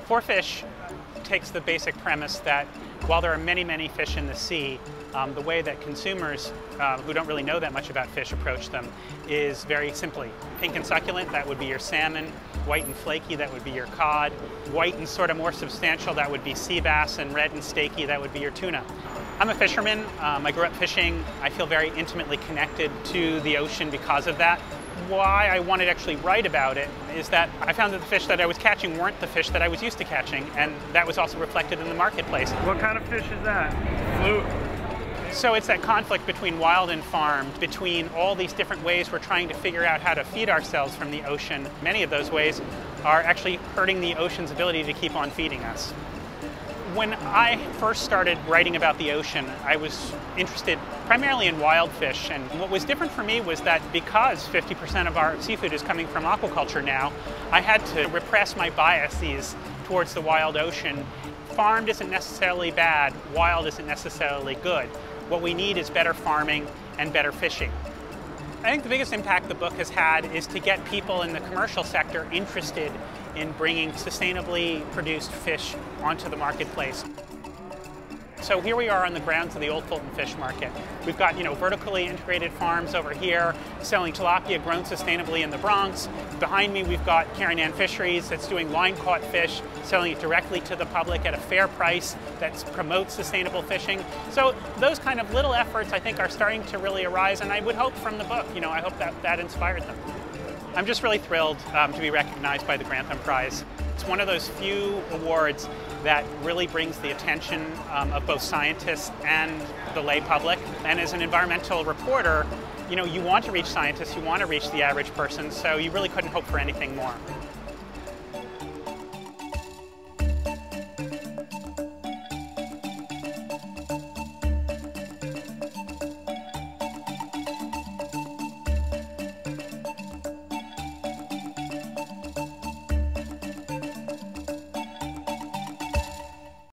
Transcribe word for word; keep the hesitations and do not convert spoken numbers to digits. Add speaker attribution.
Speaker 1: For Fish takes the basic premise that while there are many, many fish in the sea, um, the way that consumers uh, who don't really know that much about fish approach them is very simply pink and succulent, that would be your salmon; white and flaky, that would be your cod; white and sort of more substantial, that would be sea bass; and red and steaky, that would be your tuna. I'm a fisherman. Um, I grew up fishing. I feel very intimately connected to the ocean because of that. Why I wanted to actually write about it is that I found that the fish that I was catching weren't the fish that I was used to catching, and that was also reflected in the marketplace.
Speaker 2: What kind of fish is that? Fluke.
Speaker 1: So it's that conflict between wild and farmed, between all these different ways we're trying to figure out how to feed ourselves from the ocean. Many of those ways are actually hurting the ocean's ability to keep on feeding us. When I first started writing about the ocean, I was interested primarily in wild fish, and what was different for me was that because fifty percent of our seafood is coming from aquaculture now, I had to repress my biases towards the wild ocean. Farmed isn't necessarily bad, wild isn't necessarily good. What we need is better farming and better fishing. I think the biggest impact the book has had is to get people in the commercial sector interested in bringing sustainably produced fish onto the marketplace. So here we are on the grounds of the Old Fulton Fish Market. We've got, you know, vertically integrated farms over here selling tilapia grown sustainably in the Bronx. Behind me we've got Karen Ann Fisheries that's doing line-caught fish, selling it directly to the public at a fair price that promotes sustainable fishing. So those kind of little efforts I think are starting to really arise, and I would hope from the book, you know, I hope that that inspired them. I'm just really thrilled um, to be recognized by the Grantham Prize. It's one of those few awards that really brings the attention um, of both scientists and the lay public. And as an environmental reporter, you know, you want to reach scientists, you want to reach the average person, so you really couldn't hope for anything more.